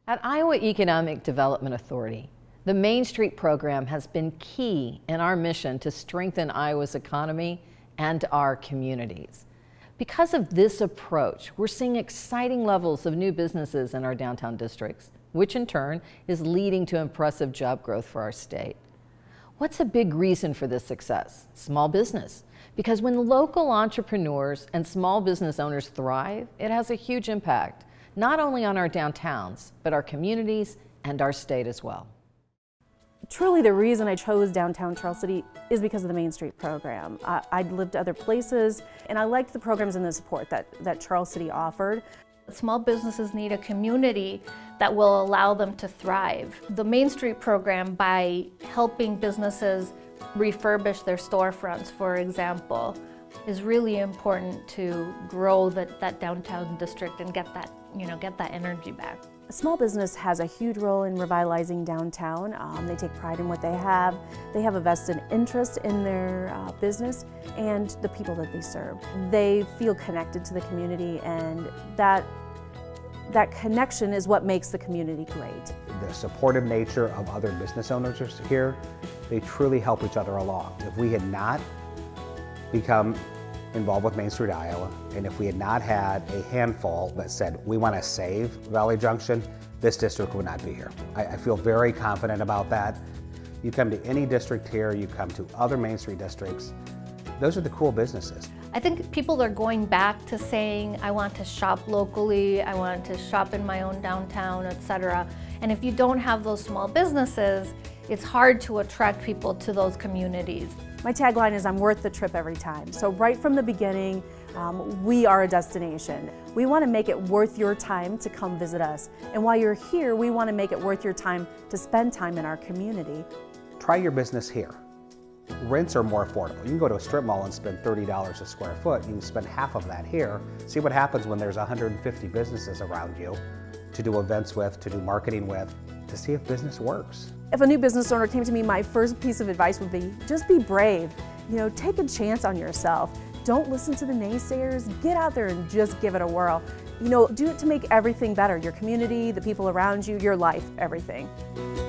At Iowa Economic Development Authority, the Main Street program has been key in our mission to strengthen Iowa's economy and our communities. Because of this approach, we're seeing exciting levels of new businesses in our downtown districts, which in turn is leading to impressive job growth for our state. What's a big reason for this success? Small business. Because when local entrepreneurs and small business owners thrive, it has a huge impact, not only on our downtowns, but our communities and our state as well. Truly the reason I chose downtown Charles City is because of the Main Street program. I'd lived other places and I liked the programs and the support that Charles City offered. Small businesses need a community that will allow them to thrive. The Main Street program, by helping businesses refurbish their storefronts, for example, is really important to grow that downtown district and get that energy back. A small business has a huge role in revitalizing downtown. They take pride in what they have. They have a vested interest in their business and the people that they serve. They feel connected to the community, and that connection is what makes the community great. The supportive nature of other business owners here, they truly help each other along. If we had not become involved with Main Street Iowa, and if we had not had a handful that said, we want to save Valley Junction, this district would not be here. I feel very confident about that. You come to any district here, you come to other Main Street districts, those are the cool businesses. I think people are going back to saying, I want to shop locally, I want to shop in my own downtown, etc. And if you don't have those small businesses, it's hard to attract people to those communities. My tagline is, I'm worth the trip every time. So right from the beginning, we are a destination. We want to make it worth your time to come visit us. And while you're here, we want to make it worth your time to spend time in our community. Try your business here. Rents are more affordable. You can go to a strip mall and spend $30 a square foot. You can spend half of that here. See what happens when there's 150 businesses around you to do events with, to do marketing with, to see if business works. If a new business owner came to me, my first piece of advice would be, just be brave. Take a chance on yourself. Don't listen to the naysayers. Get out there and just give it a whirl. Do it to make everything better. Your community, the people around you, your life, everything.